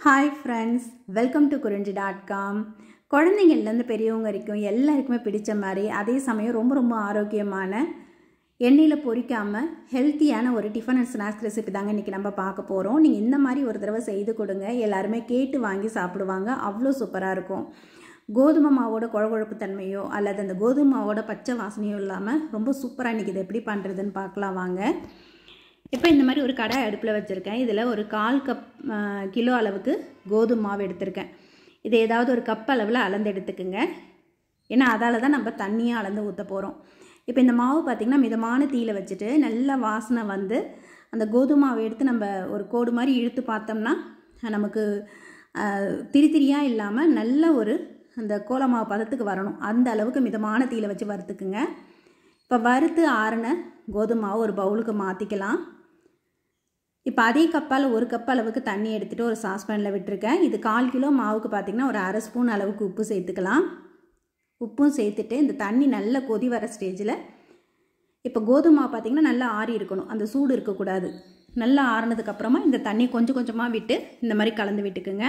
Hi friends, welcome to குறிஞ்சி.com. குழந்தைங்கள்லேருந்து பெரியவங்க வரைக்கும் எல்லாருக்குமே பிடிச்ச மாதிரி, அதே சமயம் ரொம்ப ரொம்ப ஆரோக்கியமான, எண்ணெயில் பொரிக்காமல் ஹெல்த்தியான ஒரு டிஃபன் அண்ட் ஸ்நாக்ஸ் ரெசிபி தாங்க இன்றைக்கி நம்ம பார்க்க போகிறோம். நீங்கள் இந்த மாதிரி ஒரு தடவை செய்து கொடுங்க, எல்லாருமே கேட்டு வாங்கி சாப்பிடுவாங்க. அவ்வளோ சூப்பராக இருக்கும். கோதுமை மாவோட குழகுழப்பு தன்மையோ அல்லது அந்த கோதுமை மாவோட பச்சை வாசனையோ இல்லாமல் ரொம்ப சூப்பராக இன்றைக்கி இதை எப்படி பண்ணுறதுன்னு பார்க்கலாம் வாங்க. இப்போ இந்த மாதிரி ஒரு கடாய் அடுப்பில் வச்சுருக்கேன். இதில் ஒரு 1/4 கப் கிலோ அளவுக்கு கோதுமை மாவு எடுத்திருக்கேன். இதை ஏதாவது ஒரு கப் அளவில் அளந்து எடுத்துக்குங்க. ஏன்னா அதால் தான் நம்ம தண்ணியாக அளந்து ஊற்ற போகிறோம். இப்போ இந்த மாவு பார்த்திங்கன்னா மிதமான தீயில் வச்சுட்டு நல்ல வாசனை வந்து அந்த கோதுமை மாவை எடுத்து நம்ம ஒரு கோடு மாதிரி இழுத்து பார்த்தோம்னா நமக்கு திரியாக இல்லாமல் நல்ல ஒரு அந்த கோல மாவு பதத்துக்கு வரணும். அந்த அளவுக்கு மிதமான தீயில் வச்சு வறுத்துக்குங்க. இப்போ வறுத்து ஆறின கோதுமை மாவு ஒரு பவுலுக்கு மாற்றிக்கலாம். இப்போ அதே கப்பால் 1 கப் அளவுக்கு தண்ணி எடுத்துகிட்டு ஒரு சாஸ்பேனில் விட்டுருக்கேன். இது 1/4 கிலோ மாவுக்கு பார்த்திங்கன்னா ஒரு 1/2 ஸ்பூன் அளவுக்கு உப்பு சேர்த்துக்கலாம். உப்பும் சேர்த்துட்டு இந்த தண்ணி நல்லா கொதி வர ஸ்டேஜில் இப்போ கோதுமை மாவு பார்த்திங்கன்னா நல்லா ஆறி இருக்கணும், அந்த சூடு இருக்கக்கூடாது. நல்லா ஆறினதுக்கப்புறமா இந்த தண்ணி கொஞ்சம் கொஞ்சமாக விட்டு இந்த மாதிரி கலந்து விட்டுக்குங்க.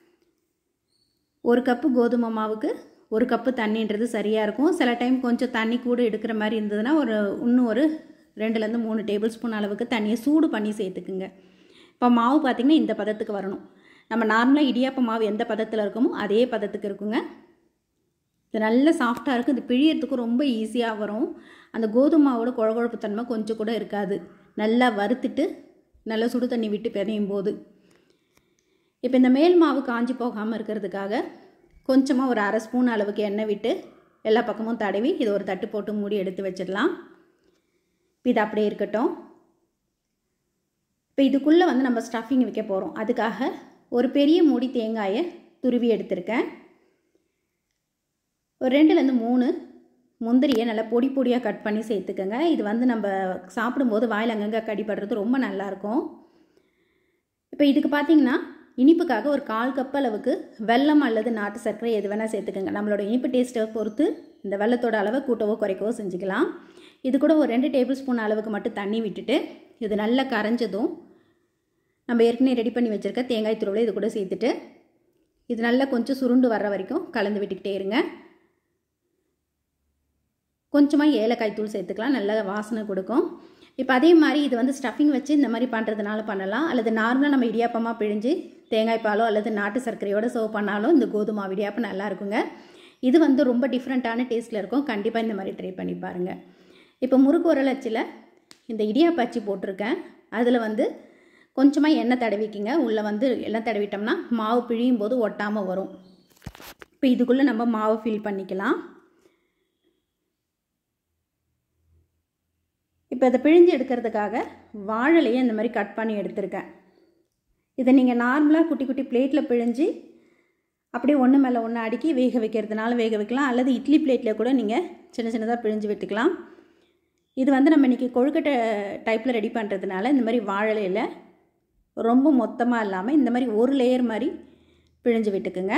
1 கப்பு கோதுமை மாவுக்கு 1 கப்பு தண்ணின்றது சரியாக இருக்கும். சில டைம் கொஞ்சம் தண்ணி கூட எடுக்கிற மாதிரி இருந்ததுன்னா இன்னும் ஒரு 2லேருந்து 3 டேபிள் ஸ்பூன் அளவுக்கு தண்ணியை சூடு பண்ணி சேர்த்துக்குங்க. இப்போ மாவு பார்த்திங்கன்னா இந்த பதத்துக்கு வரணும். நம்ம நார்மலாக இடியாப்ப மாவு எந்த பதத்தில் இருக்குமோ அதே பதத்துக்கு இருக்குங்க. இது நல்ல சாஃப்டாக இருக்குது. இது பிழியறதுக்கு ரொம்ப ஈஸியாக வரும். அந்த கோதுமை மாவோட குழகுழப்பு தன்மை கொஞ்சம் கூட இருக்காது. நல்லா வறுத்துட்டு நல்லா சுடு தண்ணி விட்டு பிணையும் போது இப்போ இந்த மேல் மாவு காஞ்சி போகாமல் இருக்கிறதுக்காக கொஞ்சமாக ஒரு 1/2 ஸ்பூன் அளவுக்கு எண்ணெய் விட்டு எல்லா பக்கமும் தடவி இதை ஒரு தட்டு போட்டு மூடி எடுத்து வச்சிடலாம். இது அப்படியே இருக்கட்டும். இப்போ இதுக்குள்ளே வந்து நம்ம ஸ்டஃபிங் வைக்க போகிறோம். அதுக்காக ஒரு பெரிய மூடி தேங்காயை துருவி எடுத்திருக்கேன். ஒரு 2லேருந்து 3 முந்திரியை நல்லா பொடி பொடியாக கட் பண்ணி சேர்த்துக்கோங்க. இது வந்து நம்ம சாப்பிடும்போது வாயில் அங்கங்கே கடிப்படுறது ரொம்ப நல்லாயிருக்கும். இப்போ இதுக்கு பார்த்திங்கன்னா இனிப்புக்காக ஒரு 1/4 கப் அளவுக்கு வெல்லம் அல்லது நாட்டு சர்க்கரை எது வேணால் சேர்த்துக்கோங்க. நம்மளோட இனிப்பு டேஸ்ட்டை பொறுத்து இந்த வெல்லத்தோட அளவை கூட்டவோ குறைக்கவோ செஞ்சுக்கலாம். இது கூட ஒரு 2 டேபிள் ஸ்பூன் அளவுக்கு மட்டும் தண்ணி விட்டுட்டு இது நல்லா கரைஞ்சதும் நம்ம ஏற்கனவே ரெடி பண்ணி வச்சுருக்க தேங்காய் துருவலை இது கூட சேர்த்துட்டு இது நல்லா கொஞ்சம் சுருண்டு வர்ற வரைக்கும் கலந்து விட்டுக்கிட்டே இருங்க. கொஞ்சமாக ஏலக்காய் தூள் சேர்த்துக்கலாம், நல்ல வாசனை கொடுக்கும். இப்போ அதே மாதிரி இது வந்து ஸ்டஃபிங் வச்சு இந்த மாதிரி பண்ணுறதுனால பண்ணலாம், அல்லது நார்மலாக நம்ம இடியாப்பமாக பிழிஞ்சு தேங்காய் பாலோ அல்லது நாட்டு சர்க்கரையோடு சர்வ் பண்ணாலும் இந்த கோதுமை இடியாப்பம் நல்லா இருக்குங்க. இது வந்து ரொம்ப டிஃப்ரெண்ட்டான டேஸ்ட்டில் இருக்கும். கண்டிப்பாக இந்த மாதிரி ட்ரை பண்ணி பாருங்கள். இப்போ முறுக்கு உரல் அச்சில் இந்த இடியாப்ப அச்சு போட்டிருக்கேன். அதில் வந்து கொஞ்சமாக எண்ணெய் தடவிக்கிங்க. உள்ளே வந்து எண்ணெய் தடவிட்டோம்னா மாவு பிழியும் போது ஒட்டாமல் வரும். இப்போ இதுக்குள்ளே நம்ம மாவை ஃபில் பண்ணிக்கலாம். இப்போ இதை பிழிஞ்சு எடுக்கிறதுக்காக வாழலையை இந்த மாதிரி கட் பண்ணி எடுத்திருக்கேன். இதை நீங்கள் நார்மலாக குட்டி குட்டி பிளேட்டில் பிழிஞ்சு அப்படியே ஒன்று மேலே ஒன்று அடுக்கி வேக வைக்கிறதுனால வேக வைக்கலாம், அல்லது இட்லி பிளேட்டில் கூட நீங்கள் சின்ன சின்னதாக பிழிஞ்சு விட்டுக்கலாம். இது வந்து நம்ம இன்றைக்கி கொழுக்கட்டை டைப்பில் ரெடி பண்ணுறதுனால இந்த மாதிரி வாழலையில் ரொம்ப மொத்தமாக இல்லாமல் இந்த மாதிரி ஒரு லேயர் மாதிரி பிழிஞ்சு விட்டுக்குங்க.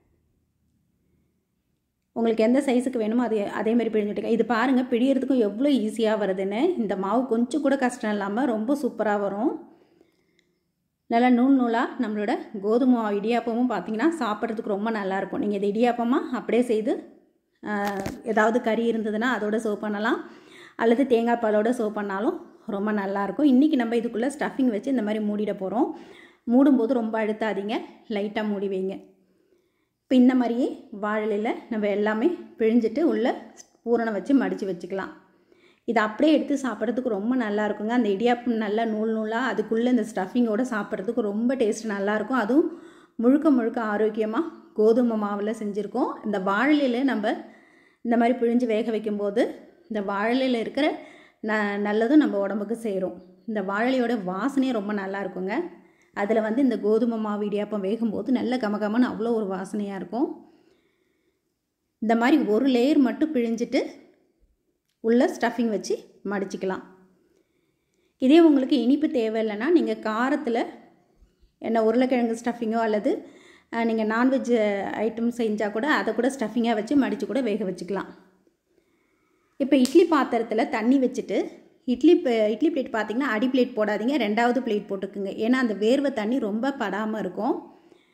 உங்களுக்கு எந்த சைஸுக்கு வேணுமோ அதே மாதிரி பிழிஞ்சு விட்டுங்க. இது பாருங்கள் பிழியறதுக்கும் எவ்வளோ ஈஸியாக வருதுன்னு. இந்த மாவு கொஞ்சம் கூட கஷ்டம் இல்லாமல் ரொம்ப சூப்பராக வரும். நல்லா நூல் நூலாக நம்மளோட கோதுமை மாவு இடியாப்பமும் பார்த்திங்கன்னா சாப்பிட்றதுக்கு ரொம்ப நல்லாயிருக்கும். நீங்கள் இது இடியாப்பமாக அப்படியே செய்து ஏதாவது கறி இருந்ததுன்னா அதோடு சர்வ் பண்ணலாம், அல்லது தேங்காய் பாலோடு சர்வ் பண்ணாலும் ரொம்ப நல்லாயிருக்கும். இன்றைக்கி நம்ம இதுக்குள்ளே ஸ்டஃபிங் வச்சு இந்த மாதிரி மூடிட போகிறோம். மூடும்போது ரொம்ப அழுத்தாதீங்க, லைட்டாக மூடி வைங்க. இப்போ இந்த மாதிரியே வாழலையில் நம்ம எல்லாமே பிழிஞ்சிட்டு உள்ளே பூரணம் வச்சு மடித்து வச்சுக்கலாம். இதை அப்படியே எடுத்து சாப்பிட்றதுக்கு ரொம்ப நல்லாயிருக்குங்க. அந்த இடியாப்பம் நல்லா நூல் நூலாக அதுக்குள்ளே இந்த ஸ்டஃபிங்கோடு சாப்பிட்றதுக்கு ரொம்ப டேஸ்ட் நல்லாயிருக்கும். அதுவும் முழுக்க முழுக்க ஆரோக்கியமாக கோதுமை மாவில் செஞ்சுருக்கோம். இந்த வாழலையில் நம்ம இந்த மாதிரி பிழிஞ்சு வேக வைக்கும்போது இந்த வாழலையில் இருக்கிற நல்லதும் நம்ம உடம்புக்கு சேரும். இந்த வாழலையோட வாசனையே ரொம்ப நல்லா இருக்குங்க. அதில் வந்து இந்த கோதுமை மாவு இடியாப்பம் வேகும்போது நல்ல கமகமன்னு அவ்வளோ ஒரு வாசனையாக இருக்கும். இந்த மாதிரி ஒரு லேயர் மட்டும் பிழிஞ்சிட்டு உள்ள ஸ்டஃபிங் வச்சு மடிச்சிக்கலாம். இதே உங்களுக்கு இனிப்பு தேவையில்லைன்னா நீங்கள் காரத்தில் என்ன உருளைக்கிழங்கு ஸ்டஃபிங்கோ அல்லது நீங்கள் நான்வெஜ் ஐட்டம் செஞ்சால் கூட அதை கூட ஸ்டஃபிங்காக வச்சு மடித்து கூட வேக வச்சுக்கலாம். இப்போ இட்லி பாத்திரத்தில் தண்ணி வச்சுட்டு இட்லி பிளேட் பார்த்திங்கன்னா அடி பிளேட் போடாதீங்க, 2வது பிளேட் போட்டுக்குங்க. ஏன்னா அந்த வேர்வை தண்ணி ரொம்ப படாமல் இருக்கும்.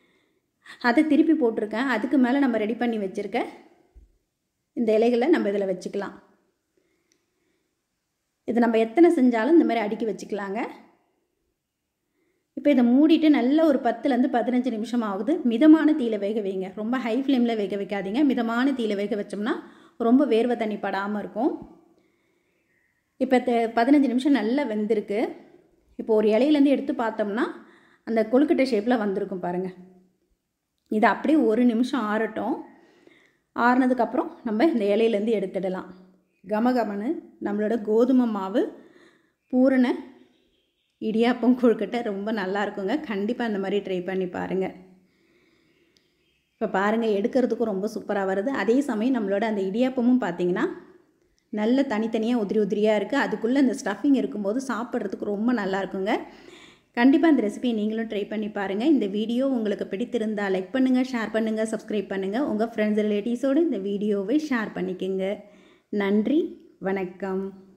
அதை திருப்பி போட்டிருக்கேன். அதுக்கு மேலே நம்ம ரெடி பண்ணி வச்சுருக்க இந்த இலைகளை நம்ம இதில் வச்சுக்கலாம். இது நம்ம எத்தனை செஞ்சாலும் இந்த மாதிரி அடுக்கி வச்சுக்கலாங்க. இப்போ இதை மூடிட்டு நல்ல ஒரு 10லேருந்து 15 நிமிஷம் ஆகுது. மிதமான தீயில வேக வைங்க. ரொம்ப ஹை ஃப்ளேமில் வேக வைக்காதீங்க. மிதமான தீயில வேக வச்சோம்னா ரொம்ப வேர்வை தண்ணி படாமல் இருக்கும். இப்போ 15 நிமிஷம் நல்லா வெந்திருக்கு. இப்போ ஒரு இலையிலேருந்து எடுத்து பார்த்தோம்னா அந்த கொழுக்கட்டை ஷேப்பில் வந்திருக்கும் பாருங்கள். இதை அப்படியே ஒரு நிமிஷம் ஆறட்டும். ஆறுனதுக்கப்புறம் நம்ம இந்த இலையிலேருந்து எடுத்துடலாம். கமகமன்னு நம்மளோட கோதுமை மாவு பூரண இடியாப்பம் கொழுக்கட்டை ரொம்ப நல்லா இருக்குங்க. கண்டிப்பாக அந்த மாதிரி ட்ரை பண்ணி பாருங்கள். இப்போ பாருங்கள், எடுக்கிறதுக்கும் ரொம்ப சூப்பராக வருது. அதே சமயம் நம்மளோட அந்த இடியாப்பமும் பார்த்திங்கன்னா நல்ல தனித்தனியாக உதிரி உதிரியாக இருக்குது. அதுக்குள்ளே இந்த ஸ்டஃபிங் இருக்கும்போது சாப்பிட்றதுக்கு ரொம்ப நல்லா இருக்குங்க. கண்டிப்பாக இந்த ரெசிபியை நீங்களும் ட்ரை பண்ணி பாருங்கள். இந்த வீடியோ உங்களுக்கு பிடித்திருந்தால் லைக் பண்ணுங்கள், ஷேர் பண்ணுங்கள், சப்ஸ்கிரைப் பண்ணுங்கள். உங்கள் ஃப்ரெண்ட்ஸ் ரிலேட்டிவ்ஸோடு இந்த வீடியோவை ஷேர் பண்ணிக்கோங்க. நன்றி, வணக்கம்.